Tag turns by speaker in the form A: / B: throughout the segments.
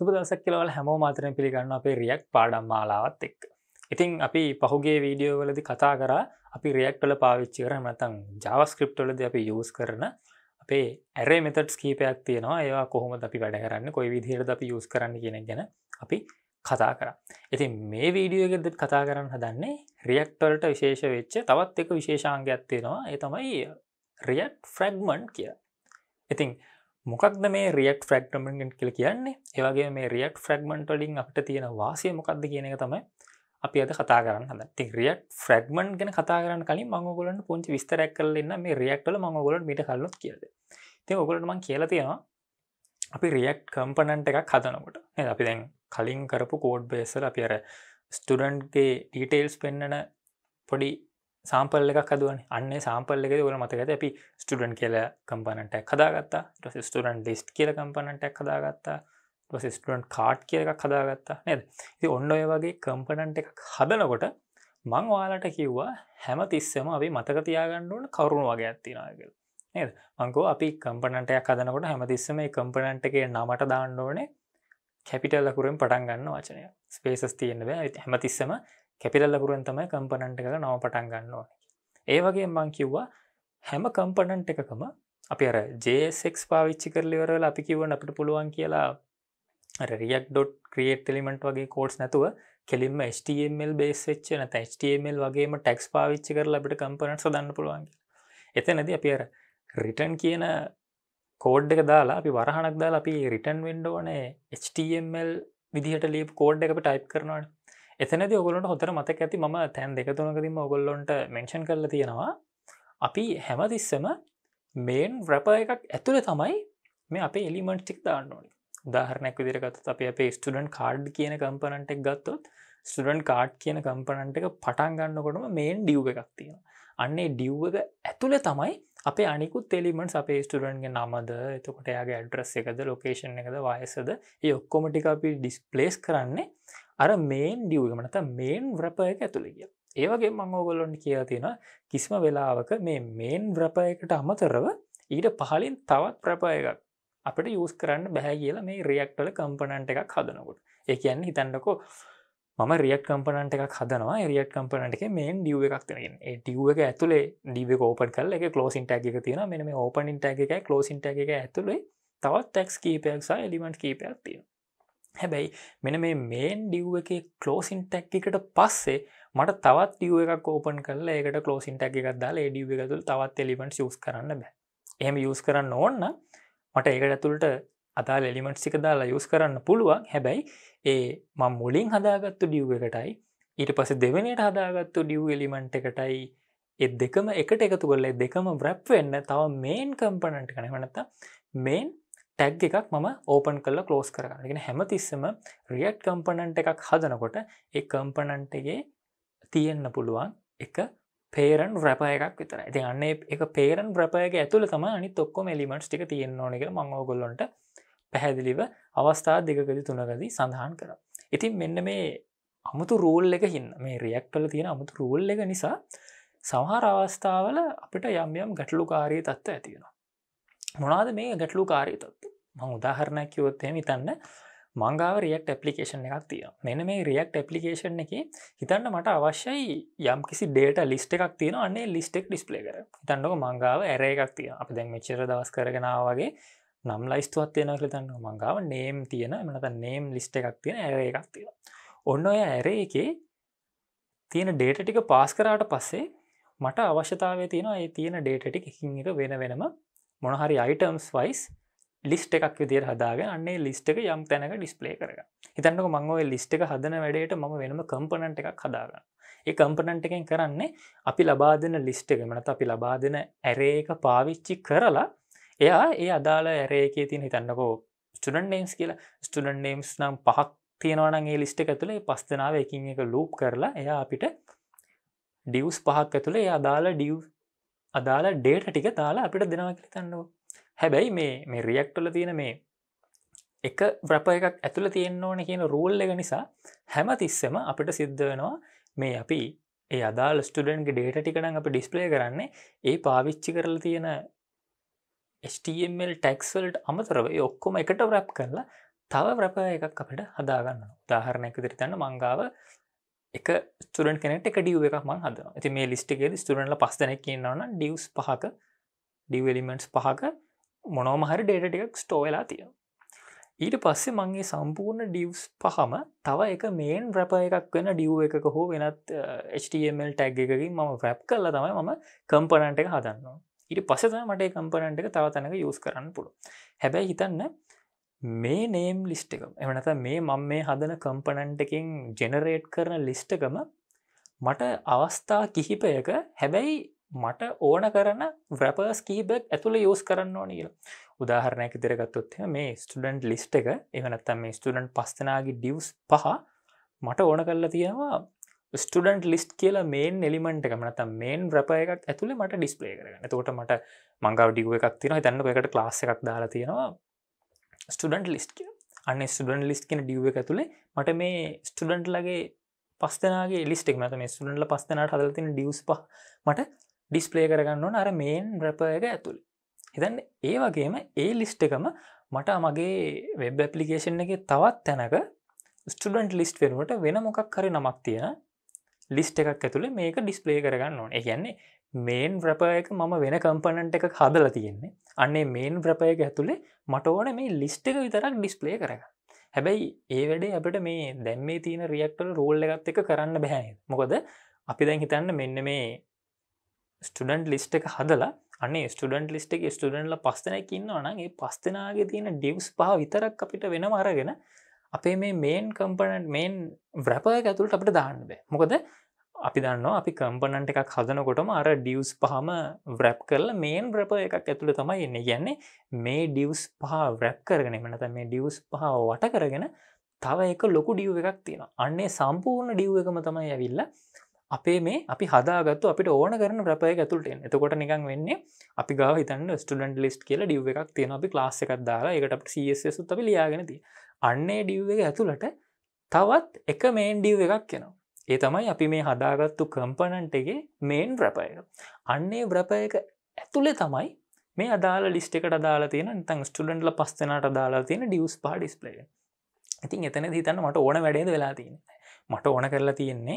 A: සුබ දවසක් කියලා ඔයාලා හැමෝම ආදරෙන් පිළිගන්නවා අපේ React පාඩම් මාලාවත් එක්ක. ඉතින් අපි පහුගිය වීඩියෝ වලදී කතා කරා අපි React වල පාවිච්චි කරන නැත්නම් JavaScript වලදී අපි use කරන අපේ array methods කීපයක් තියෙනවා. ඒවා කොහොමද අපි වැඩ කරන්නේ, කොයි විදිහටද අපි use කරන්නේ කියන එක ගැන අපි කතා කරා. ඉතින් මේ වීඩියෝ එකේදී කතා කරන්න හදන්නේ React වලට විශේෂ වෙච්ච තවත් එක විශේෂාංගයක් තියෙනවා. ඒ තමයි React fragment කියලා. ඉතින් මොකක්ද මේ React fragment කියලා කියන්නේ? ඒ වගේම මේ React fragment වලින් අපිට තියෙන වාසිය මොකක්ද කියන එක තමයි අපි අද කතා කරන්න හදන්නේ. ඉතින් React fragment ගැන කතා කරන්න කලින් මම ඔයගොල්ලන්ට පුංචි විස්තරයක් කරලා දෙන්නම් මේ React වල මම ඔයගොල්ලන්ට මීට කලිනුත් කියලා දෙනවා. ඉතින් ඔයගොල්ලන්ට මම කියලා තියෙනවා අපි React component එකක් හදනකොට නේද? අපි දැන් කලින් කරපු code base වල අපි අර student ගේ details පෙන්නන පොඩි සාම්පල් එකක් හදුවනේ. අන්නේ සාම්පල් එකේදී ඔයගොල්ලෝ මතක ඇති අපි ස්ටුඩන්ට් කියලා කම්පොනන්ට් එකක් හදාගත්තා. ඊට පස්සේ ස්ටුඩන්ට් ලිස්ට් කියලා කම්පොනන්ට් එකක් හදාගත්තා. ඊට පස්සේ ස්ටුඩන්ට් කාඩ් කියලා එකක් හදාගත්තා නේද? ඉතින් ඔන්න ඔය වගේ කම්පොනන්ට් එකක් හදනකොට මම ඔයාලට කිව්වා හැමතිස්සෙම අපි මතක තියාගන්න ඕන කරුණු වගේක් තියෙනවා කියලා. නේද? මම කිව්වා අපි කම්පොනන්ට් එකක් හදනකොට හැමතිස්සෙම මේ කම්පොනන්ට් එකේ නමට දාන්න ඕනේ කැපිටල් ලකුරෙන් පටන් ගන්න වචනය. ස්පේසස් තියෙන්න බෑ. හැමතිස්සෙම කැපිටල් ලකුරෙන් තමයි කම්පොනන්ට් එකක නම පටන් ගන්න ඕනේ. ඒ වගේම මම කිව්වා හැම කම්පොනන්ට් එකකම අපි අර JSX පාවිච්චි කරලා ඉවර වෙලා අපි කිව්වනේ අපිට පුළුවන් කියලා අර react.createElement වගේ codes නැතුව කෙලින්ම HTML base වෙච්ච නැත්නම් HTML වගේම tags පාවිච්චි කරලා අපිට components හදන්න පුළුවන් කියලා. එතනදී අපි අර return කියන code එක දාලා අපි වරහණක් දාලා අපි return වෙන්න ඕනේ HTML විදිහට ලියපු code එක අපි type කරනවානේ. එතනදී ඔයගොල්ලන්ට හොඳට මතක ඇති මම තැන් දෙක තුනකදීම ඔයගොල්ලන්ට මෙන්ෂන් කරලා තියෙනවා අපි හැමතිස්සෙම main wrapper එකක් ඇතුලේ තමයි මේ අපේ elements ටික දාන්න ඕනේ. උදාහරණයක් විදිහට ගත්තොත් අපි අපේ student card කියන component එක ගත්තොත් student card කියන component එක පටන් ගන්නකොටම main div එකක් තියෙනවා. අන්නේ div එක ඇතුලේ තමයි අපේ අනිකුත් elements අපේ student ගේ නමද, එතකොට එයාගේ address එකද, location එකද, වයසද, ඒ ඔක්කොම ටික අපි displace කරන්නේ අර main div එක නැත්නම් main wrapper එක ඇතුලේ කියලා. ඒ වගේම මම ඔයගොල්ලන්ට කියලා තියෙනවා කිසිම වෙලාවක මේ main wrapper එකට අමතරව ඊට පහළින් තවත් wrapper එකක් අපිට use කරන්න බෑ කියලා මේ React වල component එකක් හදනකොට. ඒ කියන්නේ හිතන්නකෝ මම React component එකක් හදනවා. ඒ React component එකේ main div එකක් තියෙනවා. ඒ div එක ඇතුලේ div එක open කරලා ඒකේ closing tag එක තියෙනවා. මෙන්න මේ opening tag එකයි closing tag එකයි ඇතුලේ තවත් tags කීපයක් සහ element කීපයක් තියෙනවා. හැබැයි මෙන්න මේ main div එකේ closing tag එකට පස්සේ මට තවත් div එකක් open කරලා ඒකට closing tag එකක් දාලා ඒ div එක ඇතුළේ තවත් elements use කරන්න බෑ. එහෙම use කරන්න ඕන නම් මට ඒකට ඇතුළට අදාළ elements ටික දාලා use කරන්න පුළුවන්. හැබැයි ඒ මම මුලින් හදාගත්තු div එකටයි ඊට පස්සේ දෙවෙනියට හදාගත්තු div element එකටයි ඒ දෙකම එකට එකතු කරලා ඒ දෙකම wrap වෙන්න තව main component එක නෙවෙයි නැත්නම් main tag එකක් මම open කරලා close කරගන්න. ඒ කියන්නේ හැමතිස්සෙම React component එකක් හදනකොට ඒ component එකේ තියෙන්න පුළුවන් එක parent wrapper එකක් විතරයි. ඉතින් අන්න ඒක parent wrapper එක ඇතුළේ තමයි අනිත් ඔක්කොම elements ටික තියෙන්න ඕනේ කියලා මම ඔයගොල්ලන්ට පැහැදිලිව අවස්ථා දෙකකදී තුනකදී සඳහන් කරා. ඉතින් මෙන්න මේ අමුතු rule එක හින්දා මේ React වල තියෙන අමුතු rule එක නිසා සමහර අවස්ථාවල අපිට යම් යම් ගැටලුකාරී තත්ත්ව ඇති වෙනවා. මොනවාද මේ ගැටලුකාරී තත්ත්ව? මම උදාහරණයක් කිව්වොත් එහෙම හිතන්න මං ගාව React application එකක් තියෙනවා. මෙන්න මේ React application එකේ හිතන්න මට අවශ්‍යයි යම්කිසි data list එකක් තියෙනවා. අන්නේ list එක display කරන්න. හිතන්නකෝ මං ගාව array එකක් තියෙනවා. අපි දැන් මෙච්චර දවස් කරගෙන ආවා වගේ නම් ලයිස්තුවක් තියෙනවා කියලා හිතන්නකෝ. මං ගාව name තියෙන එහෙම නැත්නම් name list එකක් තියෙන array එකක් තියෙනවා. ඔන්න ඔය array එකේ තියෙන data ටික pass කරාට පස්සේ මට අවශ්‍යතාවය තියෙනවා මේ තියෙන data ටික එකින් එක වෙන වෙනම මොන හරි items wise ලිස්ට් එකක් විදිහට හදාගෙන අන්නේ ලිස්ට් එක යම් තැනක ඩිස්ප්ලේ කරගන්න. හිතන්නකෝ මම ওই ලිස්ට් එක හදන වැඩේට මම වෙනම කම්පොනන්ට් එකක් හදාගන්නවා. ඒ කම්පොනන්ට් එකෙන් කරන්නේ අපි ලබා දෙන ලිස්ට් එක නැත්නම් අපි ලබා දෙන array එක පාවිච්චි කරලා එයා ඒ අදාළ array එකේ තියෙන හිතන්නකෝ student names කියලා student names නම් 5ක් තියෙනවා නම් ඒ ලිස්ට් එක ඇතුලේ 5 දෙනාව එකින් එක loop කරලා එයා අපිට divs 5ක් ඇතුලේ ඒ අදාළ data ටික දාලා අපිට දෙනවා කියලා හිතන්නකෝ. හැබැයි මේ React වල තියෙන මේ එක wrapper එකක් ඇතුළේ තියෙන්න ඕනේ කියන rule එක නිසා හැමතිස්සෙම අපිට සිද්ධ වෙනවා මේ අපි ඒ අදාළ student ගේ data ටික නම් අපි display කරන්නේ ඒ පාවිච්චි කරලා තියෙන HTML tags වලට අමතරව ඒ ඔක්කොම එකට wrap කරලා තව wrapper එකක් අපිට හදාගන්න. උදාහරණයක් විදිහට ගන්න මං ගාව එක ස්ටුඩන්ට් කෙනෙක්ට එක div එකක් මං හදනවා. ඉතින් මේ ලිස්ට් එකේදී ස්ටුඩන්ට්ලා 5 දෙනෙක් ඉන්නවා නම් divs 5ක div elements 5ක මොනවම හරි data ටිකක් store වෙලා තියෙනවා. ඊට පස්සේ මං මේ සම්පූර්ණ divs පහම තව එක main wrapper එකක් වෙන div එකක හෝ වෙනත් HTML tag එකකින් මම wrap කරලා තමයි මම component එක හදන්න ඕනේ. ඊට පස්සේ තමයි මට මේ component එක තව තැනක use කරන්න පුළුවන්. හැබැයි හිතන්න මේ name list එක එහෙම නැත්නම් මේ මම මේ හදන component එකෙන් generate කරන list එකම මට අවස්ථා කිහිපයක හැබැයි මට ඕන කරන wrappers කිහිපයක් ඇතුළේ use කරන්න ඕනේ කියලා. උදාහරණයක් විදිහට ගත්තොත් එහෙනම් මේ student list එක එහෙම නැත්නම් මේ student 5 දෙනාගේ divs 5 මට ඕන කරලා තියෙනවා student list කියලා main element එක නැත්නම් main wrapper එකක් ඇතුළේ මට display කරගන්න. එතකොට මට මං ගාව div එකක් තියෙනවා. හිතන්නකෝ ඒකට class එකක් දාලා තියෙනවා student list කියලා. අනේ student list කියන div එක ඇතුළේ මට මේ student ලගේ 5 දෙනාගේ list එක නැත්නම් මේ student ලා 5 දෙනාට හදලා තියෙන divs 5 මට display කරගන්න ඕන අර main wrapper එක ඇතුළේ. හිතන්න ඒ වගේම ඒ list එකම මට මගේ web application එකේ තවත් තැනක student list වෙනුවට වෙන මොකක් හරි නමක් තියෙන list එකක් ඇතුළේ මේක display කරගන්න ඕනේ. ඒ කියන්නේ main wrapper එක මම වෙන component එකක් හදලා තියෙන්නේ. අන්නේ main wrapper එක ඇතුළේ මට ඕනේ මේ list එක විතරක් display කරගන්න. හැබැයි ඒ වැඩේ අපිට මේ දැන් මේ තියෙන React වල rule එකත් එක්ක කරන්න බෑ නේද? මොකද අපි දැන් හිතන්න මෙන්න මේ ස්ටුඩන්ට් ලිස්ට් එක හදලා අනේ ස්ටුඩන්ට් ලිස්ට් එකේ ස්ටුඩන්ට්ලා 5 දෙනෙක් ඉන්නවා නම් ඒ 5 දෙනාගේ තියෙන divs 5 විතරක් අපිට වෙනම අරගෙන අපේ මේ main component main wrapper එක ඇතුළට අපිට දාන්න බෑ. මොකද අපි දන්නවා අපි component එකක් හදනකොටම අර divs 5ම wrap කරලා main wrapper එකක් ඇතුළේ තමයි එන්නේ. කියන්නේ මේ divs 5 wrap කරගෙන එහෙම නැත්නම් මේ divs 5 වට කරගෙන තව එක ලොකු div එකක් තියෙනවා. අන්නේ සම්පූර්ණ div එකම තමයි ඇවිල්ලා අපේ මේ අපි හදාගත්තු අපිට ඕන කරන wrapper එක ඇතුළට එන්නේ. එතකොට නිකන් වෙන්නේ අපි ගාව හිතන්න student list කියලා div එකක් තියෙනවා. අපි class එකක් දාලා ඒකට අපිට CSS උත් අපි ලියාගෙන තියෙනවා. අන්නේ div එක ඇතුළට තවත් එක main div එකක් එනවා. ඒ තමයි අපි මේ හදාගත්තු component එකේ main wrapper එක. අන්නේ wrapper එක ඇතුළේ තමයි මේ අදාළ list එකට අදාළ තියෙන නැත්නම් student ලා 5 දෙනාට අදාළ තියෙන divs 5 display වෙනවා. ඉතින් එතනදී හිතන්න මට ඕන වැඩේද වෙලා තියෙන්නේ. මට ඕන කරලා තියෙන්නේ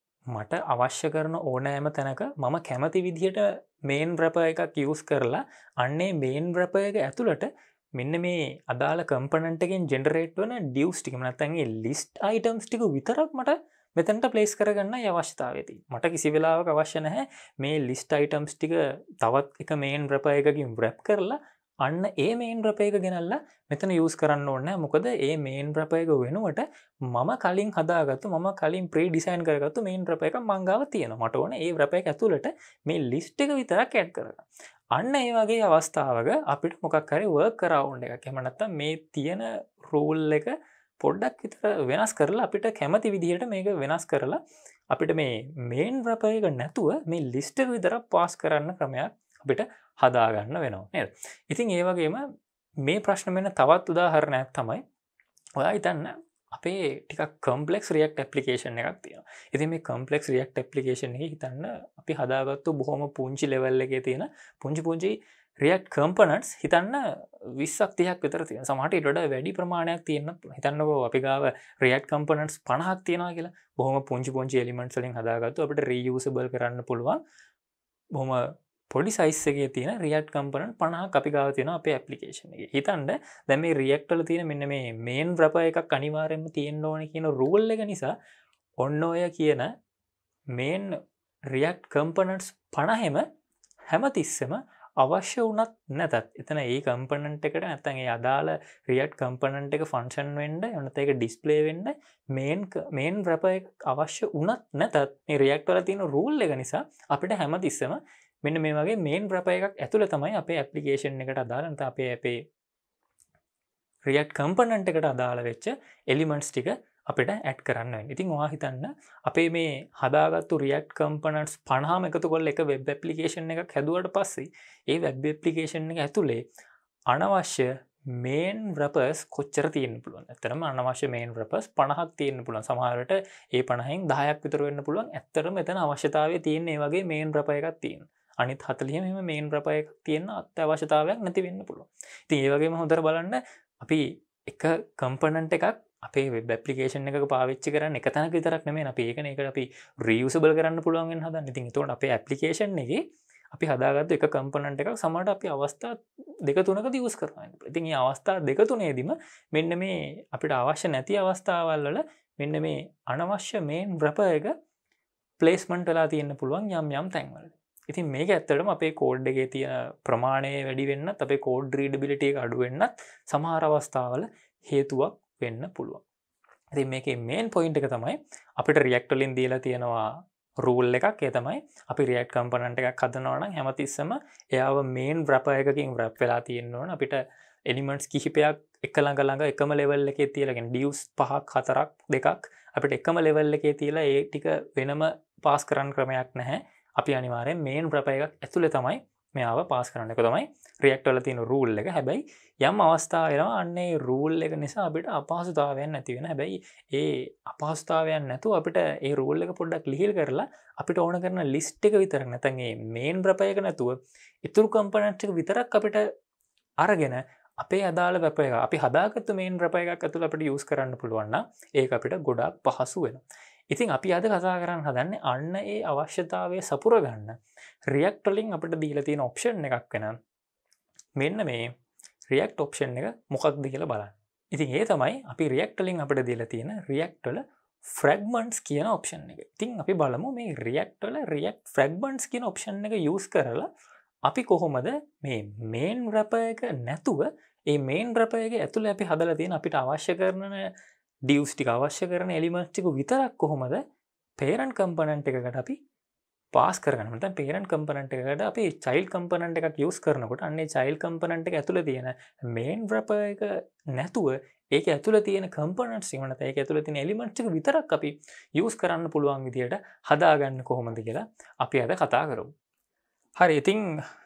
A: මට අවශ්‍ය කරන ඕනෑම තැනක මම කැමති විදිහට main wrapper එකක් use කරලා අන්නේ main wrapper එක ඇතුළට මෙන්න මේ අදාළ component එකෙන් generate වෙන divs ටික නැත්නම් ඒ list items ටික විතරක් මට මෙතනට place කරගන්නයි අවශ්‍යතාවය තියෙන්නේ. මට කිසි වෙලාවක අවශ්‍ය නැහැ මේ list items ටික තවත් එක main wrapper එකකින් wrap කරලා අන්න ඒ main wrapper එක ගෙනල්ලා මෙතන use කරන්න ඕනේ නැහැ. මොකද ඒ main wrapper එක වෙනුවට මම කලින් හදාගත්තු මම කලින් pre design කරගත්තු main wrapper එකක් මං ගාව තියෙනවා. මට ඕනේ ඒ wrapper එක ඇතුළට මේ list එක විතරක් add කරගන්න. අන්න ඒ වගේ අවස්ථාවක අපිට මොකක් හරි work around එකක්. එහෙම නැත්නම් මේ තියෙන rule එක පොඩ්ඩක් විතර වෙනස් කරලා අපිට කැමති විදිහට මේක වෙනස් කරලා අපිට මේ main wrapper එක නැතුව මේ list එක විතරක් pass කරන්න ක්‍රමයක් අපිට හදාගන්න වෙනවා නේද? ඉතින් ඒ වගේම මේ ප්‍රශ්න මෙන්න තවත් උදාහරණයක් තමයි ඔයා හිතන්න අපේ ටිකක් complex React application එකක් තියෙනවා. ඉතින් මේ complex React application එකේ හිතන්න අපි හදාගත්තු බොහොම පුංචි level එකේ තියෙන පුංචි React components හිතන්න 20ක් 30ක් විතර තියෙනවා. සමහරට ඊට වඩා වැඩි ප්‍රමාණයක් තියෙන්නත් පුළුවන්. හිතන්නකෝ අපි ගාව React components 50ක් තියෙනවා කියලා. බොහොම පුංචි elements වලින් හදාගත්තු අපිට reusable කරන්න පුළුවන්. බොහොම පොඩි size එකේ තියෙන React component 50ක් අපි ගාව තියෙනවා අපේ application එකේ. හිතන්න දැන් මේ React වල තියෙන මෙන්න මේ main wrapper එකක් අනිවාර්යයෙන්ම තියෙන්න ඕනේ කියන rule එක නිසා ඔන්න ඔය කියන main React components 50ෙම හැමතිස්සෙම අවශ්‍ය වුණත් නැතත් එතන ඒ component එකට නැත්නම් ඒ අදාළ React component එක function වෙන්න එනත ඒක display වෙන්න main wrapper එක අවශ්‍ය වුණත් නැතත් මේ React වල තියෙන rule එක නිසා අපිට හැමතිස්සෙම මෙන්න මේ වගේ main wrapper එකක් ඇතුළේ තමයි අපේ application එකට අදාළ නැත්නම් අපේ React component එකට අදාළ වෙච්ච elements ටික අපිට add කරන්න වෙන්නේ. ඉතින් ඔයා හිතන්න අපේ මේ හදාගත්තු React components 50ම එකතු කරලා එක web application එකක් හැදුවට පස්සේ ඒ web application එක ඇතුලේ අනවශ්‍ය main wrappers කොච්චර තියෙන්න පුළුවන්? ඇත්තටම අනවශ්‍ය main wrappers 50ක් තියෙන්න පුළුවන්. සමහරවිට ඒ 50න් 10ක් විතර වෙන්න පුළුවන්. ඇත්තටම එතන අවශ්‍යතාවය තියෙන මේ වගේ main wrapper එකක් තියෙනවා. අනිත් 40ම එහෙම main wrapper එකක් තියෙන අත්‍යවශ්‍යතාවයක් නැති වෙන්න පුළුවන්. ඉතින් ඒ වගේම හොඳට බලන්න අපි එක කම්පනන්ට එකක් අපේ වෙබ් ඇපලිකේෂන් එකක පාවිච්චි කරන්න එක තැනක විතරක් නෙමේ අපි ඒකන එකට අපි රියසබල් කරන්න පුළුවන් හදන්න ඉතින් තොට අපේ ඇපලිකේෂන් එක අපි හදාගත්ත එක කම්පනන්ට එකක් සමට අපි අවස්ථා දෙක තුනක දියස් කරන්න ඉතින් ඒ අවස්ථා දෙක තුනේදීම මෙන්න මේ අපිට අවශ්‍ය නැති අවස්ථාවල්වල මෙන්න මේ අනවශ්‍ය මේන් රැප එක ප්ලේස්මන්ට් වෙලා තියෙන්න්න පුළුවන් යම් තැන්වල ඉතින් මේක ඇත්තටම අපේ කෝඩ් එකේ තියෙන ප්‍රමාණය වැඩි වෙන්න අපේ කෝඩ් රීඩබිලිට එක අඩුවෙන්න්නත් සමහර අවස්ථාවල හේතුවක් වෙන්න පුළුවන් ඉතින් මේකේ මේන් පොයින්ට් එක තමයි අපිට රියැක්ට් වලින් දීලා තියෙනවා රූල් එකක් ඒ තමයි අපි රියැක්ට් කම්පොනන්ට් එකක් හදනවා නම් හැමතිස්සම එයාව මේන් wrapper එකකින් wrap වෙලා තියෙන්න ඕන අපිට එලිමන්ට්ස් කිහිපයක් එක ළඟ ළඟ එකම ලෙවල් එකේ තියලා කියන්නේ divs 5ක් 4ක් දෙකක් අපිට එකම ලෙවල් එකේ තියලා ඒ ටික වෙනම පාස් කරන්න ක්‍රමයක් නැහැ අපි අනිවාර්යෙන් මේන් wrapper එකක් ඇතුලේ තමයි මෙයාව පාස් කරන්න එක තමයි රියැක්ට් වල තියෙන රූල් එක හැබැයි යම් අවස්ථාවනවා අන්නේ රූල් එක නිසා අපිට අපහසුතාවයන් නැති වෙන හැබැයි ඒ අපහසුතාවයන් නැතුව අපිට ඒ රූල් එක පොඩ්ඩක් ලිහිල් කරලා අපිට ඕන කරන ලිස්ට් එක විතර නැත්නම් ඒ මේන් wrapper එක නැතුව ඉතුරු කම්පොනන්ට් එක විතරක් අපිට අරගෙන අපේ අදාළ wrapper එක අපි හදාගත්තු මේන් wrapper එකක් ඇතුළේ අපිට යූස් කරන්න පුළුවන් නම් ඒක අපිට ගොඩාක් පහසු වෙනවා. ඉතින් අපි අද කතා කරන්න හදන්නේ අන්න ඒ අවශ්‍යතාවය සපුර ගන්න React වලින් අපිට දීලා තියෙන ඔප්ෂන් එකක් වෙන මෙන්න මේ React ඔප්ෂන් එක මොකක්ද කියලා බලන්න. ඉතින් ඒ තමයි අපි React වලින් අපිට දීලා තියෙන React වල fragments කියන ඔප්ෂන් එක. ඉතින් අපි බලමු මේ React වල React fragments කියන ඔප්ෂන් එක යූස් කරලා අපි කොහොමද මේ මේන් wrapper එක නැතුව ඒ මේන් wrapper එක ඇතුළේ අපි හදලා තියෙන අපිට අවශ්‍ය කරන divs ටික අවශ්‍ය කරන elements ටික විතරක් කොහොමද parent component එකකට අපි පාස් කරගන්න. නැත්නම් parent component එකකට අපි child component එකක් use කරනකොට අන්නේ child component එක ඇතුළේ තියෙන main wrapper එක නැතුව ඒක ඇතුළේ තියෙන components ටික නැත්නම් ඒක ඇතුළේ තියෙන elements ටික විතරක් අපි use කරන්න පුළුවන් විදියට හදාගන්න කොහොමද කියලා අපි අද කතා කරමු. හරි ඉතින්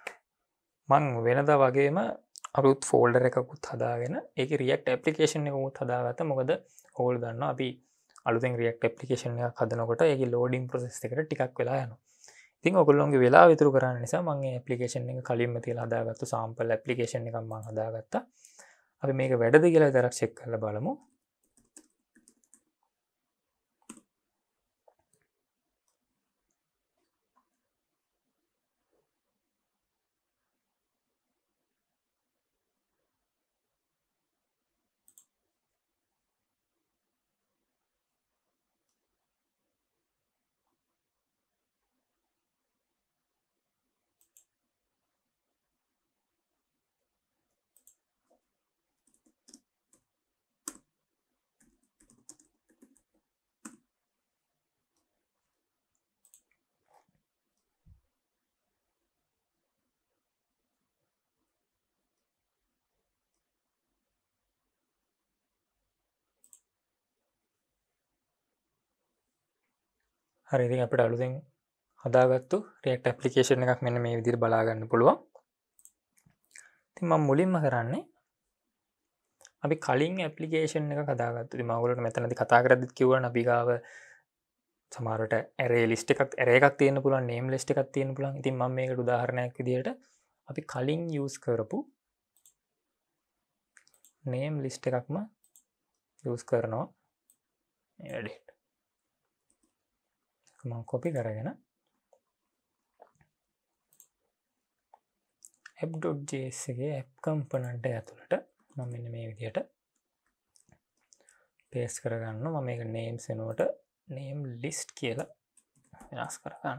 A: මං වෙනදා වගේම අලුත් ෆෝල්ඩර් එකකුත් හදාගෙන ඒකේ React application එකකුත් හදාගත්තා. මොකද ඕගොල්ලෝ දන්නවා අපි අලුතෙන් React application එකක් හදනකොට ඒකේ loading process එකට ටිකක් වෙලා යනවා. ඉතින් ඔයගොල්ලෝගේ වෙලාව ඉතුරු කරන්න නිසා මම මේ application එක කලින්ම තියලා හදාගත්තු sample application එකක් මම හදාගත්තා. අපි මේක වැඩද කියලා විතරක් check කරලා බලමු. හරි ඉතින් අපිට අලුතෙන් හදාගත්තු React application එකක් මෙන්න මේ විදිහට බලා ගන්න පුළුවන්. ඉතින් මම මුලින්ම කරන්නේ අපි කලින් application එකක් හදාගත්තු. ඉතින් මම ඔයගොල්ලන්ට මෙතනදී කතා කරද්දිත් කිව්වනේ අපි ගාව සමහරවිට array list එකක් array එකක් තියෙන්න පුළුවන් name list එකක් තියෙන්න පුළුවන්. ඉතින් මම මේකට උදාහරණයක් විදිහට අපි කලින් use කරපු name list එකක්ම use කරනවා මේ වැඩේට. මම copy කරගෙන app.js එකේ app component එක ඇතුළට මම මෙන්න මේ විදිහට paste කරගන්නවා. මම මේක names වෙනුවට name list කියලා වෙනස් කරගන්නවා.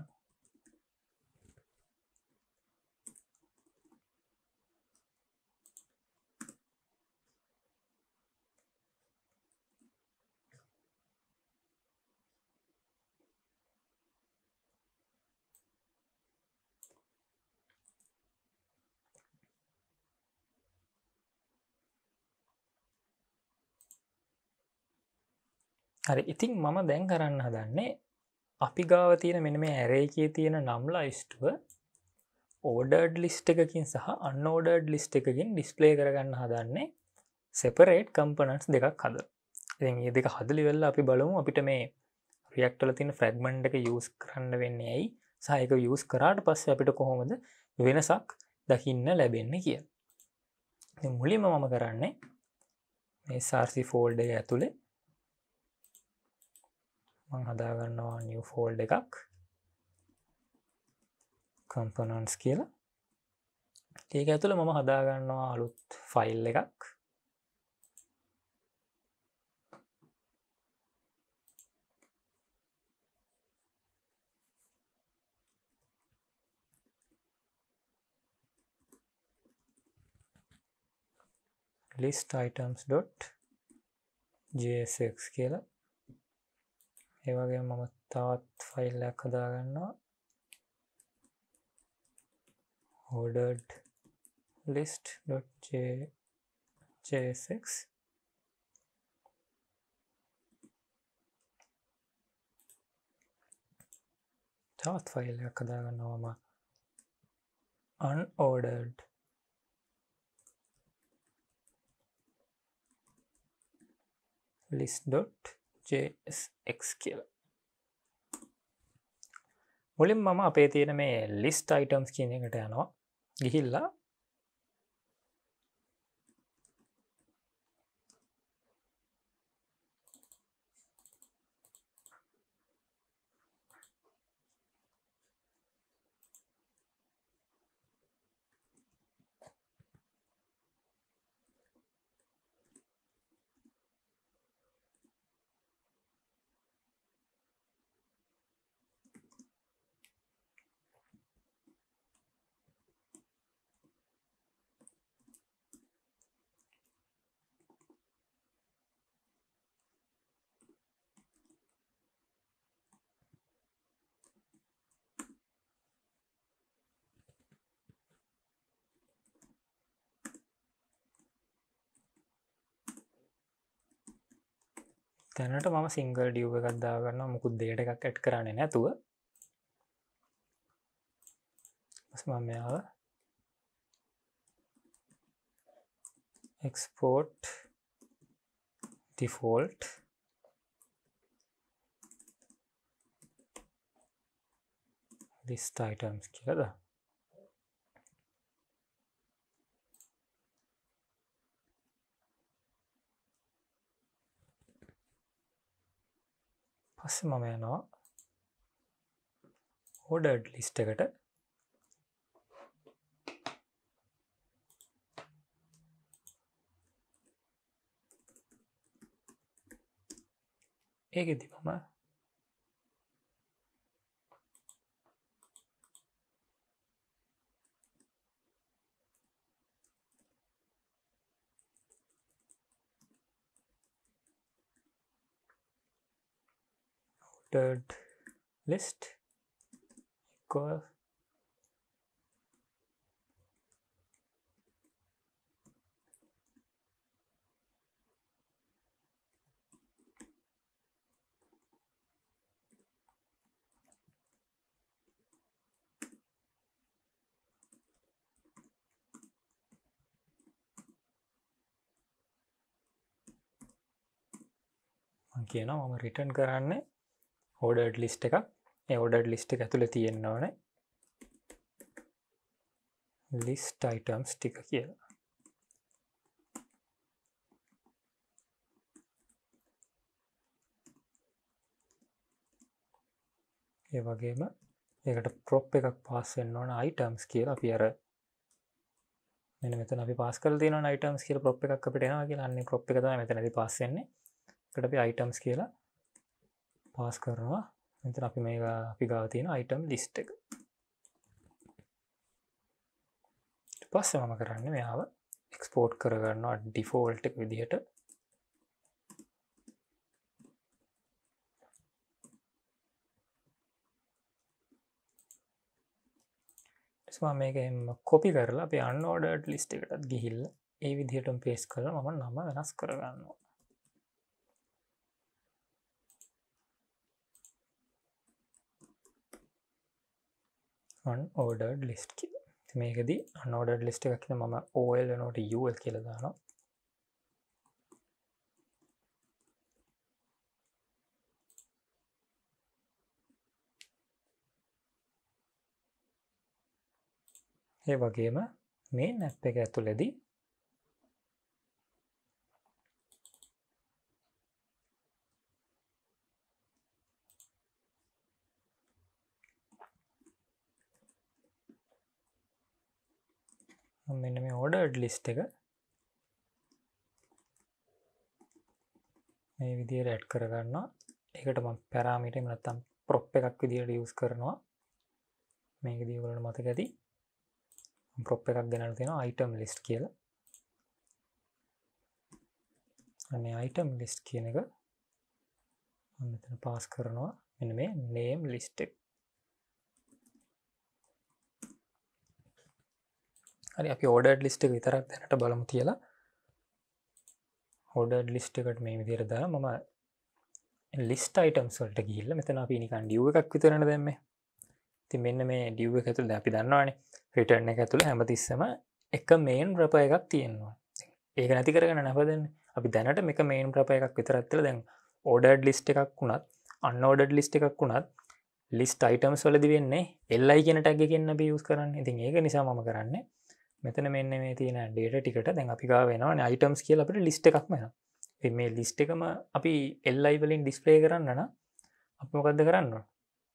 A: හරි ඉතින් මම දැන් කරන්න හදන්නේ අපි ගාව තියෙන මෙන්න මේ array එකේ තියෙන නම් ලයිස්ට්ව ordered list එකකින් සහ unordered list එකකින් display කරගන්න හදන්නේ separate components දෙකක් හදලා. ඉතින් මේ දෙක හදලි වෙලා අපි බලමු අපිට මේ React වල තියෙන fragment එක use කරන්න වෙන්නේ ඇයි සහ ඒක use කරාට පස්සේ අපිට කොහොමද වෙනසක් දකින්න ලැබෙන්නේ කියලා. ඉතින් මුලින්ම මම කරන්නේ මේ src ෆෝල්ඩර් එක ඇතුලේ මම හදාගන්නවා new folder එකක් components කියලා. ඒක ඇතුලේ මම හදාගන්නවා අලුත් ෆයිල් එකක්. list items.jsx කියලා. ඒ වගේම මම තවත් ෆයිල් එකක් හදාගන්නවා ordered list.jsx. තවත් ෆයිල් එකක් හදාගන්නවා මම unordered list.jsx කියලා. මුලින් මම අපේ තියෙන මේ list items කියන එකට යනවා. ගිහිල්ලා දැනට මම සිංගල් ඩියුව එකක් දාගන්නවා මුකුත් දෙයට එකක් ඇඩ් කරන්නේ නැතුව. මම මෙයාව export default list items කියලා දාන්න. පස්සේ මම යනවා ordered list එකට. ඒකෙදි මම ordered list equal මම කියනවා මම රිටර්න් කරන්නේ ordered list එකක්. ඒ ordered list එක ඇතුලේ තියෙන්න ඕනේ list items ටික කියලා. ඒ වගේම ඒකට prop එකක් පාස් වෙන්න ඕන items කියලා. අපි අර මෙන්න මෙතන අපි පාස් කරලා තියෙනවා items කියලා prop එකක් අපිට එනවා කියලා. අන්නේ prop එක තමයි මෙතනදී පාස් වෙන්නේ. ඒකට අපි items කියලා පාස් කරනවා. මෙතන අපි මේක අපි ගාව තියෙන item list එක. ඊට පස්සේ මම කරන්නේ මෙයාව export කරගන්නවා default එක විදිහට. මම මේක එහෙම copy කරලා අපි unordered list එකටත් ගිහිල්ලා ඒ විදිහටම paste කරලා මම නම වෙනස් කරගන්නවා. unordered list කියලා. ඉතින් මේකෙදි unordered list එකක් කියන මම OL වෙනකොට UL කියලා දානවා. ඒ වගේම මේ app එක ඇතුළේදී මෙන්න මේ ordered list එක මේ විදිහට ඇඩ් කරගන්නවා. ඒකට මම පැරාමීටර් එහෙම නැත්නම් prop එකක් විදිහට යූස් කරනවා. මේකදී ඔයගොල්ලන්ට මතක ඇති prop එකක් ගෙනල්ලා තියෙනවා item list කියලා. මේ item list කියන එක මම මෙතන පාස් කරනවා මෙන්න මේ name list එක. හරි අපි ordered list එක විතරක් දැනට බලමු කියලා. ordered list එකට මේ විදිහට දාලා මම list items වලට ගිහිල්ලා මෙතන අපි නිකන් div එකක් විතරනේ දැම්මේ. ඉතින් මෙන්න මේ div එක ඇතුළේ දැන් අපි දන්නවනේ return එක ඇතුළේ හැමතිස්සෙම එක main wrapper එකක් තියෙනවා. ඒක නැති කරගෙන නැවදන්නේ. අපි දැනට මේක main wrapper එකක් විතරක් තියලා දැන් ordered list එකක් වුණත් unordered list එකක් වුණත් list items වලදී වෙන්නේ li කියන tag එකෙන් අපි use කරන්නේ. ඉතින් ඒක නිසා මම කරන්නේ මෙතන මෙන්න මේ තියෙන data ටිකට දැන් අපි ගාව වෙනවනේ items කියලා අපිට list එකක්ම එනවා. ඉතින් මේ list එකම අපි li වලින් display කරන්න නම් අපි මොකද්ද කරන්න ඕන?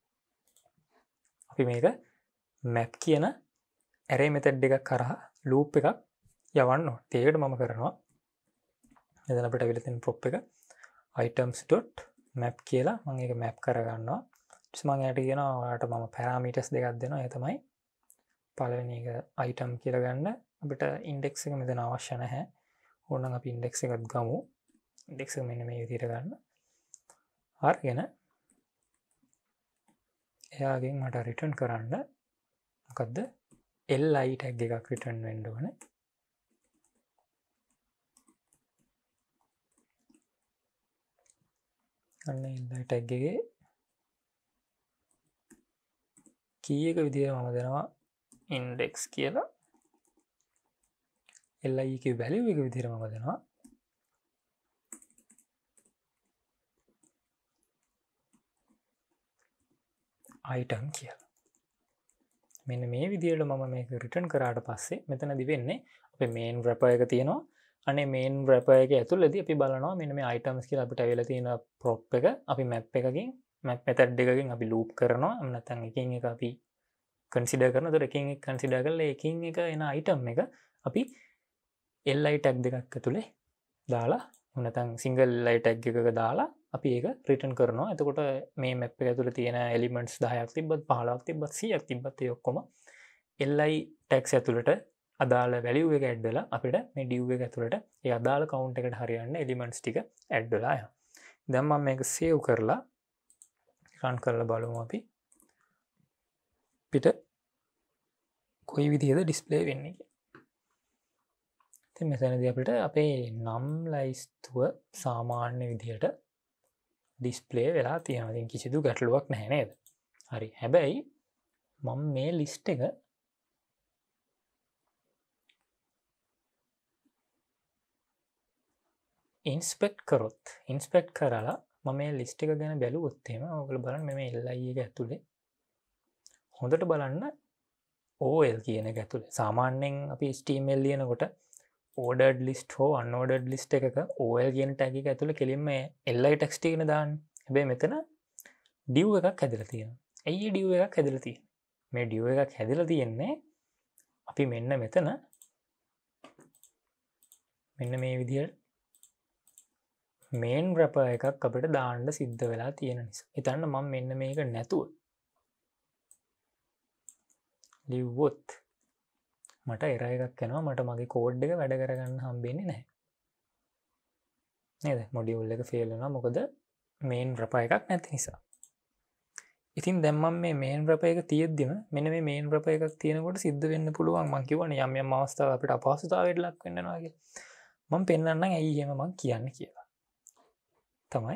A: අපි මේක map කියන array method එකක් කරා loop එකක් යවන්න ඕන. ඒකට මම කරනවා එතන අපිට අවිල තියෙන prop එක items.map කියලා මම ඒක map කරගන්නවා. ඊට පස්සේ මම එයාට කියනවා ඔයාලට මම parameters දෙකක් දෙනවා. ඒ තමයි පළවෙනි එක item කියලා ගන්න අපිට index එක මෙතන අවශ්‍ය නැහැ. ඕනනම් අපි index එකත් ගමු. index එක මෙන්න මේ විදිහට ගන්න. හරියන එයාගෙන් මට return කරන්න මොකද්ද? li tag එකක් return වෙන්න ඕනේ. අන්න li tag එකේ key එක විදිහට මම දෙනවා index කියලා. li එකේ value එක විදිහට මම දෙනවා item කියලා. මෙන්න මේ විදිහට මම මේක return කරාට පස්සේ මෙතනදි වෙන්නේ අපේ main wrapper එක තියෙනවා. අනේ main wrapper එක ඇතුළේදී අපි බලනවා මෙන්න මේ items කියලා අපිට අවිලා තියෙන prop එක අපි map එකකින් map method එකකින් අපි loop කරනවා. නැත්නම් එකින් එක අපි consider කරනවා. ඒතර එකින් එක consider කරලා එකින් එක එන item එක අපි li tag දෙකක් ඇතුලේ දාලා නැත්නම් single li tag එකක දාලා අපි ඒක return කරනවා. එතකොට මේ map එක ඇතුලේ තියෙන elements 10ක් තිබ්බත් 15ක් තිබ්බත් 100ක් තිබ්බත් ඒ ඔක්කොම li tags ඇතුළට අදාළ value එක add වෙලා අපිට මේ div එක ඇතුළට ඒ අදාළ count එකට හරියන්න elements ටික add වෙලා යනවා. දැන් මම මේක save කරලා run කරලා බලමු අපි පිට කොයි විදිහද display වෙන්නේ කියලා. ඉතින් මෙතනදී අපිට අපේ නම් ලයිස්තුව සාමාන්‍ය විදිහට display වෙලා තියෙනවා. ඉතින් කිසිදු ගැටලුවක් නැහැ නේද? හරි. හැබැයි මම මේ list එක inspect කරලා මම මේ list එක ගැන බැලුවොත් එහෙම ඔයගොල්ලෝ බලන්න මේ li එක ඇතුලේ හොඳට බලන්න OL කියන එක ඇතුලේ සාමාන්‍යයෙන් අපි HTML ලියනකොට ordered list හෝ unordered list එකක OL කියන tag එක ඇතුලේ කෙලින්ම li text එකන දාන්නේ. හැබැයි මෙතන div එකක් හැදලා තියෙනවා. ඇයි div එකක් හැදලා තියෙන්නේ? මේ div එකක් හැදලා තියෙන්නේ අපි මෙන්න මෙතන මෙන්න මේ විදිහට main wrapper එකක් අපිට දාන්න සිද්ධ වෙලා තියෙන නිසා. හිතන්න මම මෙන්න මේක නැතුව ලිව්වොත් මට error එකක් එනවා. මට මගේ code එක වැඩ කරගන්න හම්බෙන්නේ නැහැ. නේද? module එක fail වෙනවා. මොකද main wrapper එකක් නැති නිසා. ඉතින් දැන් මම මේ main wrapper එක තියෙද්දිම මෙන්න මේ main wrapper එකක් තියෙනකොට සිද්ධ වෙන්න පුළුවන් මම කියවනේ යම් අවස්ථාවක අපිට අපහසුතාවයට ලක් වෙන්න වෙනවා කියලා. මම පෙන්නන්නම් ඇයි එහෙම මම කියන්නේ කියලා. තමයි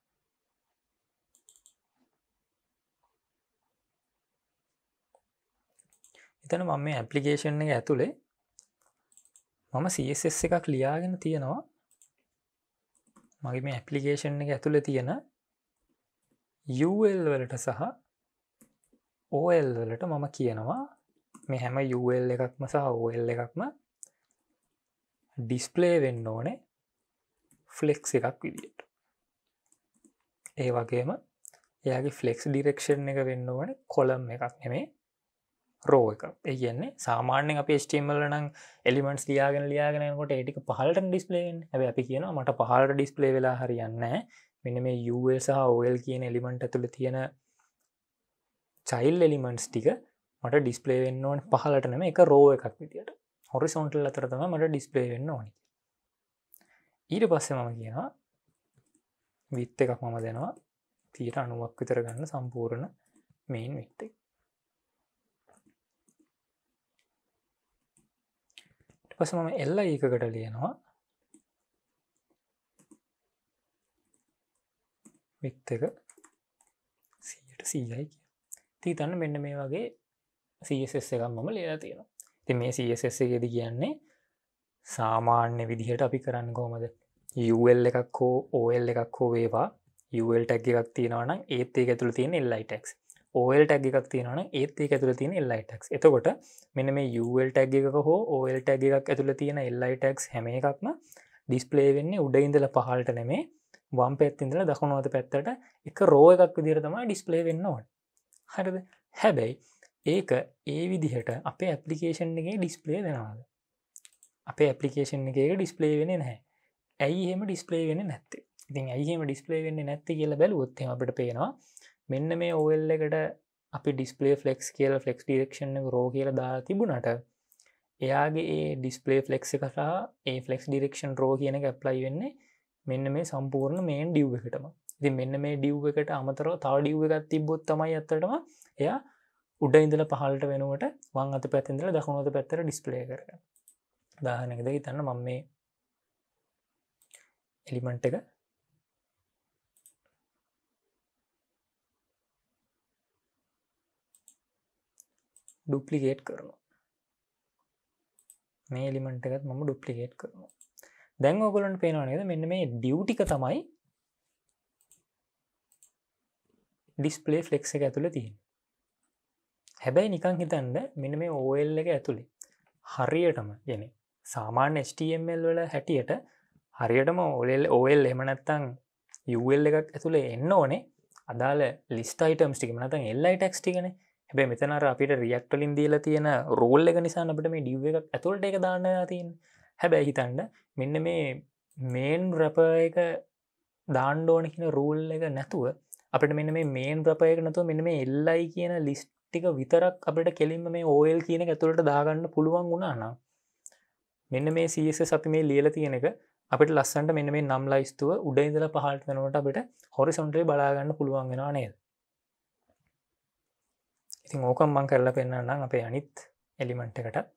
A: එතන මම මේ ඇප්ලිකේෂන් එක ඇතුලේ මම CSS එකක් ලියාගෙන තියෙනවා. මගේ මේ ඇප්ලිකේෂන් එක ඇතුලේ තියෙන UL වලට සහ OL වලට මම කියනවා මේ හැම UL එකක්ම සහ OL එකක්ම ඩිස්ප්ලේ වෙන්න ඕනේ flex එකක් විදියට. ඒ වගේම එයාගේ flex direction එක වෙන්න ඕනේ column එකක් නෙමෙයි රෝ එක. ඒ කියන්නේ සාමාන්‍යයෙන් අපි HTML නම් එලිමන්ට්ස් ලියාගෙන යනකොට ඒ ටික පහළට ඩිස්ප්ලේ වෙන්නේ. හැබැයි අපි කියනවා මට පහළට ඩිස්ප්ලේ වෙලා හරියන්නේ නැහැ. මෙන්න මේ UL සහ OL කියන එලිමන්ට් ඇතුළේ තියෙන child elements ටික මට ඩිස්ප්ලේ වෙන්න ඕනේ පහළට නෙමෙයි ඒක රෝ එකක් විදියට. horizontal අතර තමයි මට ඩිස්ප්ලේ වෙන්න ඕනේ. ඊට පස්සේ මම කියනවා width එකක් මම දෙනවා 90ක් විතර ගන්න සම්පූර්ණ main width එක. ඊට පස්සේ මම li එකකට ලියනවා width එක 100ට 100යි කියලා. ඉතින් මෙන්න මේ වගේ CSS එකක් මම ලියලා තියෙනවා. ඉතින් මේ CSS එකේදී කියන්නේ සාමාන්‍ය විදිහට අපි කරන්නේ කොහොමද? UL එකක් හෝ OL එකක් හෝ වේවා UL tag එකක් තියෙනවා නම් ඒත් ඒක ඇතුළේ තියෙන li tags. OL tag එකක් තියෙනවා නම් ඒත් ඒක ඇතුළේ තියෙන li tags. එතකොට මෙන්න මේ UL tag එකක හෝ OL tag එකක් ඇතුළේ තියෙන li tags හැම එකක්ම ඩිස්ප්ලේ වෙන්නේ උඩ ඉඳලා පහළට නෙමෙයි වම් පැත්තේ ඉඳලා දකුණු අත පැත්තට එක රෝ එකක් විදිහට තමයි ඩිස්ප්ලේ වෙන්න ඕනේ. හරිද? හැබැයි ඒක ඒ විදිහට අපේ ඇප්ලිකේෂන් එකේ ඩිස්ප්ලේ වෙනවාද? අපේ ඇප්ලිකේෂන් එකේ ඒක ඩිස්ප්ලේ වෙන්නේ නැහැ. ඇයි එහෙම ඩිස්ප්ලේ වෙන්නේ නැත්තේ? ඉතින් ඇයි එහෙම ඩිස්ප්ලේ වෙන්නේ නැත්තේ කියලා බැලුවොත් එහෙනම් අපිට පේනවා මෙන්න මේ OL එකට අපි ඩිස්ප්ලේ ෆ්ලෙක්ස් කියලා ෆ්ලෙක්ස් ඩිරෙක්ෂන් එක රෝ කියලා දාලා තිබුණාට එයාගේ ඒ ඩිස්ප්ලේ ෆ්ලෙක්ස් එක සහ ඒ ෆ්ලෙක්ස් ඩිරෙක්ෂන් රෝ කියන එක ඇප්ලයි වෙන්නේ මෙන්න මේ සම්පූර්ණ මේන් ඩිව් එකටම. ඉතින් මෙන්න මේ ඩිව් එකට අමතරව තව ඩිව් එකක් තිබ්බොත් තමයි ඇත්තටම එයා උඩ ඉඳලා පහළට වෙනකොට වම් අත පැත්තේ ඉඳලා දකුණු අත පැත්තට ඩිස්ප්ලේ කරගන්න. උදාහරණයකට හිතන්න මම මේ එලිමන්ට් එක ඩුප්ලිකේට් කරනවා. මේ එලිමන්ට් එකත් මම ඩුප්ලිකේට් කරනවා. දැන් ඔයගොල්ලන්ට පේනව නේද මෙන්න මේ ඩිව් ටික තමයි ඩිස්ප්ලේ ෆ්ලෙක්ස් එක ඇතුළේ තියෙන්නේ. හැබැයි නිකන් හිතන්න මෙන්න මේ OL එක ඇතුළේ හරියටම කියන්නේ සාමාන්‍ය HTML වල හැටියට හරියටම OL එහෙම නැත්නම් UL එකක් ඇතුළේ එන්න ඕනේ අදාළ list items ටික නැත්නම් li tags ටිකනේ. හැබැයි මෙතන අර අපිට React වලින් දීලා තියෙන role එක නිසා අපිට මේ div එකක් ඇතුළට ඒක දාන්න තියෙන්නේ. හැබැයි හිතන්න මෙන්න මේ main wrapper එක දාන්න ඕනේ කියන rule එක නැතුව අපිට මෙන්න මේ main wrapper එක නැතුව මෙන්න මේ li කියන list ටික විතරක් අපිට කෙලින්ම මේ OL කියන එක ඇතුළට දාගන්න පුළුවන් වුණා නම් මෙන්න මේ CSS අපි මේ ලියලා තියෙන එක අපිට ලස්සනට මෙන්න මේ නම් ලයිස්තුව උඩ ඉඳලා පහළට වෙනකොට අපිට හොරිසොන්ටලි බලා ගන්න පුළුවන් වෙනවා නේද? ඉතින් ඕකම මම කරලා පෙන්නන්නම් අපේ අනිත් එලිමන්ට් එකටත්.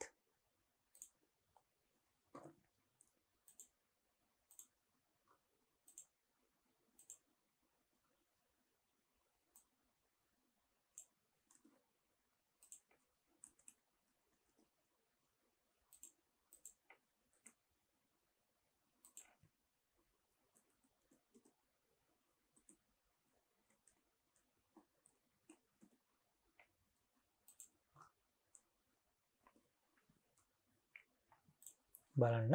A: බලන්න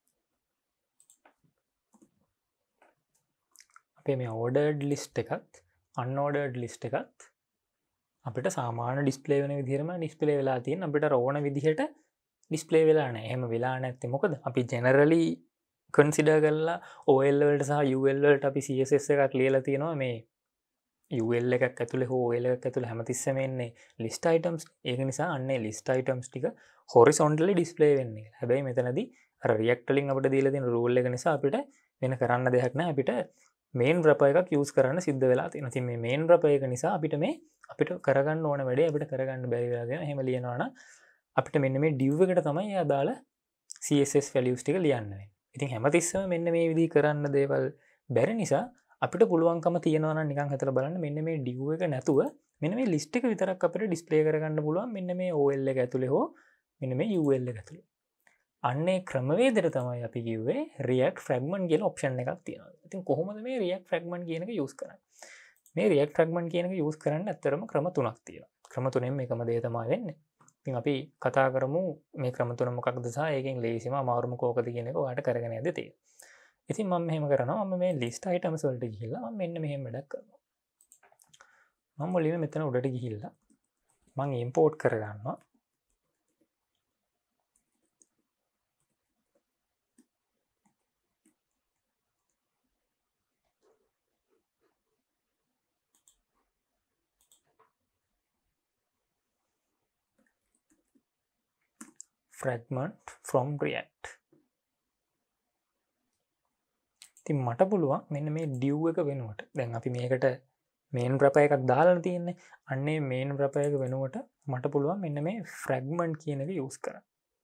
A: අපේ මේ ordered list එකත් unordered list එකත් අපිට සාමාන්‍ය ඩිස්ප්ලේ වෙන විදිහටම ඩිස්ප්ලේ වෙලා තියෙන අපිට ඕන විදිහට ඩිස්ප්ලේ වෙලා නැහැ. එහෙම වෙලා නැත්තේ මොකද? අපි ජෙනරලි කන්සිඩර් කරලා OL වලට සහ UL වලට අපි CSS එකක් ලියලා තියෙනවා මේ UL එකක් ඇතුළේ හෝ OL එකක් ඇතුළේ හැමතිස්සෙම එන්නේ list items. ඒක නිසා අන්නේ list items ටික horizontally display වෙන්නේ. හැබැයි මෙතනදී අර React වලින් අපිට දීලා තියෙන rule එක නිසා අපිට වෙන කරන්න දෙයක් නැහැ. අපිට main wrapper එකක් use කරන්න සිද්ධ වෙලා තියෙනවා. ඉතින් මේ main wrapper එක නිසා අපිට කරගන්න ඕන වැඩේ අපිට කරගන්න බැරි වෙලා තියෙනවා. එහෙම ලියනවා නම් අපිට මෙන්න මේ div එකට තමයි අදාළ CSS values ටික ලියන්න වෙන්නේ. ඉතින් හැමතිස්සෙම මෙන්න මේ විදිහ කරන්න දේවල් බැරි නිසා අපිට පුළුවන්කම තියෙනවා නම් නිකන් හිතලා බලන්න මෙන්න මේ div එක නැතුව මෙන්න මේ list එක විතරක් අපිට display කරගන්න පුළුවන් මෙන්න මේ OL එක ඇතුලේ හෝ මෙන්න මේ UL එක ඇතුලේ. අන්නේ ක්‍රමවේදයට තමයි අපි කිව්වේ React fragment කියලා option එකක් තියෙනවා. ඉතින් කොහොමද මේ React fragment කියන එක use කරන්නේ? මේ React fragment කියන එක use කරන්න ඇත්තටම ක්‍රම තුනක් තියෙනවා. ක්‍රම තුනෙන් එකම දේ තමයි වෙන්නේ. ඉතින් අපි කතා කරමු මේ ක්‍රම තුන මොකක්ද සහ ඒකෙන් ලේසිම අමාරුම කෝකද කියන එක ඔයාලට කරගෙන යද්දී තියෙනවා. ඉතින් මම මෙහෙම කරනවා මම මේ list items වලට ගිහිල්ලා මම මෙන්න මෙහෙම වැඩක් කරනවා. මම මුලින්ම මෙතන උඩට ගිහිල්ලා මං ඉම්පෝර්ට් කරගන්නවා. fragment from React. ඉතින් මට පුළුවන් මෙන්න මේ div එක වෙනුවට දැන් අපි මේකට main wrapper එකක් දාලා තියෙන්නේ. අන්නේ main wrapper එක වෙනුවට මට පුළුවන් මෙන්න මේ fragment කියන එක use කරන්න.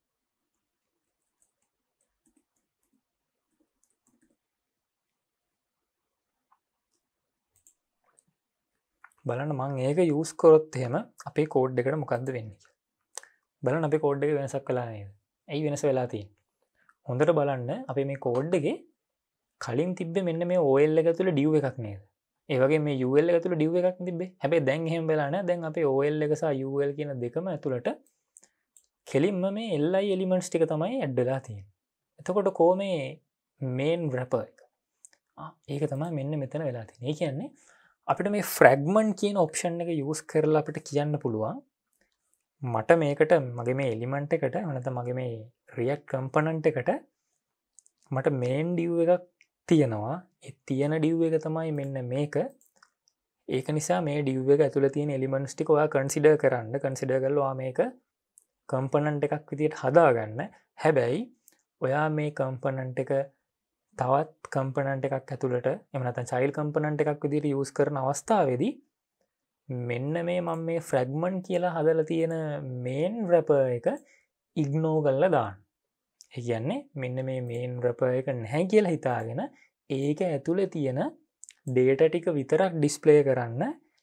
A: බලන්න මම ඒක use කරොත් එහෙම අපේ code එකට මොකද්ද වෙන්නේ කියලා. බලන්න අපේ code එකේ වෙනසක් වෙලා නේද? ඇයි වෙනස වෙලා තියෙන්නේ? හොඳට බලන්න අපේ මේ code එකේ කලින් තිබ්බේ මෙන්න මේ OL එක ඇතුළේ div එකක් නේද? ඒ වගේ මේ UL එක ඇතුළේ div එකක් තිබ්බේ. හැබැයි දැන් එහෙම වෙලා නැහැ. දැන් අපේ OL එක සහ UL කියන දෙකම ඇතුළට කෙලින්ම මේ li elements ටික තමයි add වෙලා තියෙන්නේ. එතකොට කො මේ main wrapper එක? ඒක තමයි මෙන්න මෙතන වෙලා තියෙන්නේ. ඒ කියන්නේ අපිට මේ fragment කියන option එක use කරලා අපිට කියන්න පුළුවන් මට මේකට මගේ මේ element එකට නැත්නම් මගේ මේ React component එකට මට main div එකක් තියෙනවා. ඒ තියෙන div එක තමයි මෙන්න මේක. ඒක නිසා මේ div එක ඇතුළේ තියෙන elements ටික ඔයා consider කරන්න. consider කරලා ඔයා මේක component එකක් විදිහට හදාගන්න. හැබැයි ඔයා මේ component එක තවත් component එකක් ඇතුළට එහෙම නැත්නම් child component එකක් විදිහට use කරන අවස්ථාවේදී මෙන්න මේ මම මේ fragment කියලා හදලා තියෙන main wrapper එක ignore කරලා දාන්න. ඒ කියන්නේ මෙන්න මේ main wrapper එක නැහැ කියලා හිතාගෙන ඒක ඇතුලේ තියෙන data ටික විතරක් display කරන්න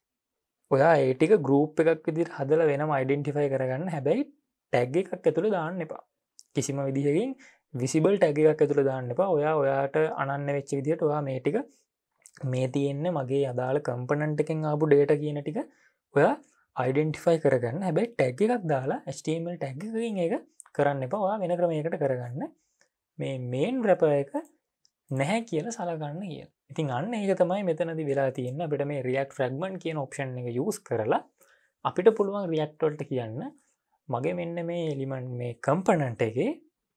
A: ඔයා ඒ ටික group එකක් විදිහට හදලා වෙනම identify කරගන්න. හැබැයි tag එකක් ඇතුලේ දාන්න එපා. කිසිම විදිහකින් visible tag එකක් ඇතුලේ දාන්න එපා. ඔයාට අනන්‍ය වෙච්ච විදිහට ඔයා මේ ටික මේ තියෙන්නේ මගේ අදාළ component එකෙන් ආපු data කියන ටික ඔයා identify කරගන්න. හැබැයි tag එකක් දාලා HTML tag එකකින් ඒක කරන්න එපා. ඔයා වෙන ක්‍රමයකට කරගන්න. මේ main wrapper එක නැහැ කියලා සලකන්න කියලා. ඉතින් අන්න ඒක තමයි මෙතනදී වෙලා තියෙන්නේ. අපිට මේ React fragment කියන option එක use කරලා අපිට පුළුවන් React වලට කියන්න මගේ මෙන්න මේ element මේ component එකේ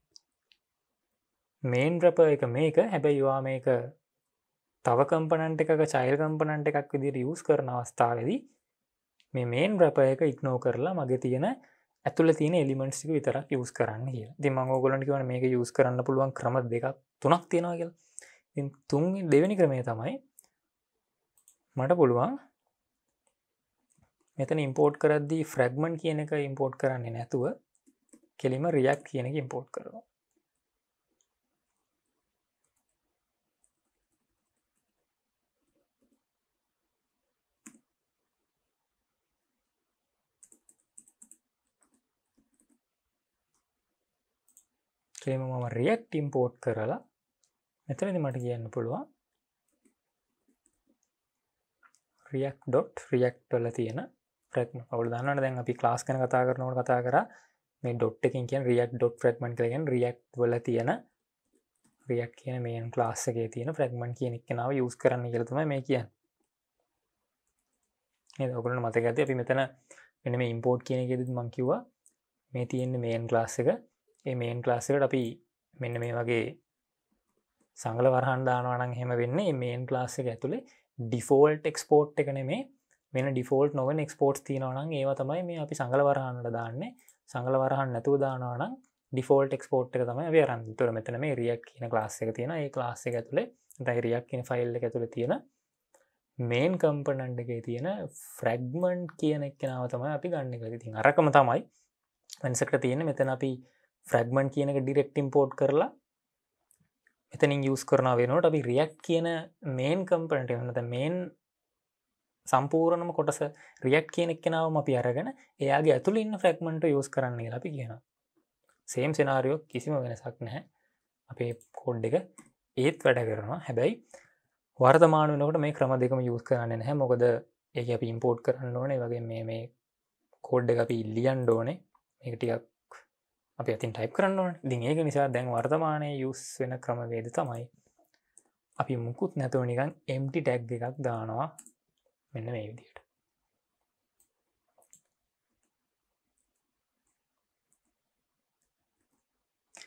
A: main wrapper එක මේක. හැබැයි ඔයා මේක තව component එකක child component එකක් විදිහට use කරන අවස්ථාවේදී මේ main wrapper එක ignore කරලා මගේ තියෙන ඇතුළේ තියෙන elements ටික විතරක් use කරන්න කියලා. ඉතින් මම ඕගොල්ලන්ට කියවනේ මේක use කරන්න පුළුවන් ක්‍රම දෙකක් තුනක් තියෙනවා කියලා. ඉතින් දෙවෙනි ක්‍රමය තමයි මට පුළුවන් මෙතන import කරද්දී fragment කියන එක import කරන්නේ නැතුව කෙලින්ම React කියන එක import කරනවා. කෙලින්ම මම React import කරලා මෙතනදී මට කියන්න පුළුවන් react.react වල තියෙන fragment. ඔයගොල්ලෝ දන්නවනේ දැන් අපි class ගැන කතා කරනකොට කතා කරා මේ dot එකකින් කියන්නේ react.fragment කියලා කියන්නේ React වල තියෙන React කියන main class එකේ තියෙන fragment කියන එක නම use කරන්න කියලා තමයි මේ කියන්නේ. නේද? ඔයගොල්ලන්ට මතක ඇති අපි මෙතන මෙන්න මේ import කියන එකේදීත් මම කිව්වා මේ තියෙන main class එක. මේ main class එකට අපි මෙන්න මේ වගේ සංගල වරහන් දානවා නම් එහෙම වෙන්නේ මේ main class එක ඇතුලේ default export එක නෙමේ වෙන default නොවන exports තියෙනවා නම් ඒවා තමයි මේ අපි සංගල වරහනට දාන්නේ. සංගල වරහන් නැතුව දානවා නම් default export එක තමයි අපි අරන්. ඒතර මෙතන මේ React කියන class එක තියෙනවා. ඒ class එක ඇතුලේ නැත්නම් React කියන file එක ඇතුලේ තියෙන main component එකේ තියෙන fragment කියන එකනාව තමයි අපි ගන්න කියලා. ඉතින් අරකම තමයි වෙනසකට තියෙන්නේ. මෙතන අපි fragment කියන එක direct import කරලා මෙතනින් use කරනවා වෙනකොට අපි React කියන main component එක නැත්නම් main සම්පූර්ණම කොටස React කියන එකනාවම අපි අරගෙන එයාගේ ඇතුළේ ඉන්න fragment use කරන්න කියලා අපි කියනවා. same scenario කිසිම වෙනසක් නැහැ. අපේ code එක ඒත් වැඩ කරනවා. හැබැයි වර්තමාන වෙනකොට මේ ක්‍රම දෙකම use කරන්නේ නැහැ. මොකද ඒක අපි import කරන්න ඕනේ. ඒ වගේ මේ code එක අපි ලියන්න ඕනේ. මේක ටිකක් අපි අතින් type කරන්න ඕනේ. ඉතින් ඒක නිසා දැන් වර්තමානයේ use වෙන ක්‍රමවේද තමයි අපි මුකුත් නැතුව නිකන් empty tag එකක් දානවා මෙන්න මේ විදිහට.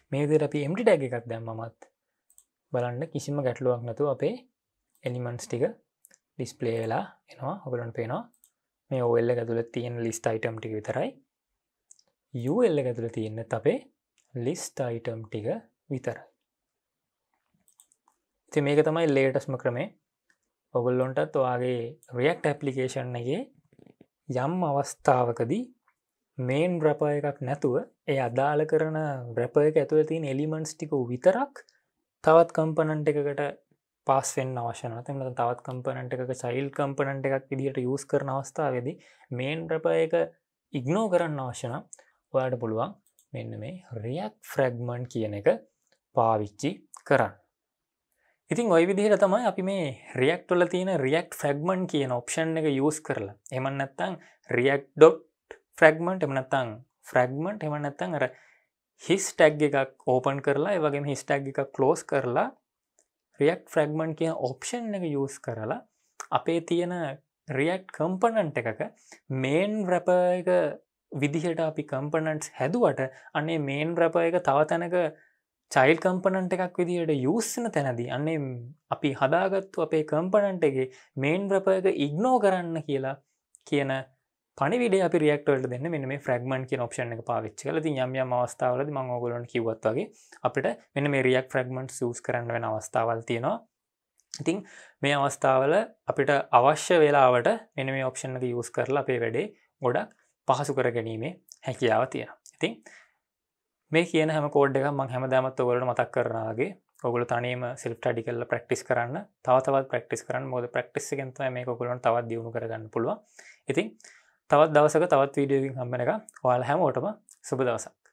A: මේ විදිහට අපි empty tag එකක් දැම්මමත් බලන්න කිසිම ගැටලුවක් නැතුව අපේ elements ටික display වෙලා එනවා. ඔයගොල්ලන්ට පේනවා මේ OL එක ඇතුළේ තියෙන list item ටික විතරයි. UL එක ඇතුළේ තියෙන්නේ අපේ list item ටික විතරයි. ඉතින් මේක තමයි latestම ක්‍රමය. ඔයගොල්ලන්ටත් ඔයාගේ React application එකේ යම් අවස්ථාවකදී main wrapper එකක් නැතුව ඒ අදාළ කරන wrapper එක ඇතුළේ තියෙන elements ටික විතරක් තවත් component එකකට pass වෙන්න අවශ්‍ය නැහැ. එහෙනම් තවත් component එකක child component එකක් විදිහට use කරන අවස්ථාවේදී main wrapper එක ignore කරන්න අවශ්‍ය නම් ඔයාලට පුළුවන් මෙන්න මේ React fragment කියන එක පාවිච්චි කරන්න. ඉතින් ওই විදිහට තමයි අපි මේ React වල තියෙන React fragment කියන option එක use කරලා එහෙම නැත්නම් react.fragment එහෙම නැත්නම් fragment එහෙම නැත්නම් අර his tag එකක් open කරලා ඒ වගේම his tag එකක් close කරලා React fragment කියන option එක use කරලා අපේ තියෙන React component එකක main wrapper එක විදිහට අපි components හැදුවට අනේ main wrapper එක තව තැනක child component එකක් විදිහට use වෙන තැනදී අන්නේ අපි හදාගත්තු අපේ component එකේ main wrapper එක ignore කරන්න කියලා කියන පණිවිඩය අපි React වලට දෙන්නේ මෙන්න මේ fragment කියන option එක පාවිච්චි කරලා. ඉතින් යම් යම් අවස්ථාවලදී මම ඔයගොල්ලන්ට කිව්වත් වගේ අපිට මෙන්න මේ React fragments use කරන්න වෙන අවස්ථාවල් තියෙනවා. ඉතින් මේ අවස්ථාවල අපිට අවශ්‍ය වෙලාවට මෙන්න මේ option එක use කරලා අපේ වැඩේ ගොඩක් පහසු කර ගැනීමේ හැකියාව තියෙනවා. ඉතින් මේ කියන හැම කෝඩ් එකක් මම හැමදාමත් ඔයගොල්ලන්ට මතක් කරනවා වගේ ඔයගොල්ලෝ තනියම self study කරලා practice කරන්න, තවත් practice කරන්න. මොකද practice එකෙන් තමයි මේක ඔයගොල්ලන්ට තවත් දියුණු කරගන්න පුළුවන්. ඉතින් තවත් දවසක තවත් වීඩියෝ එකකින් හම්බ වෙනකම් ඔයාලා හැමෝටම සුබ දවසක්.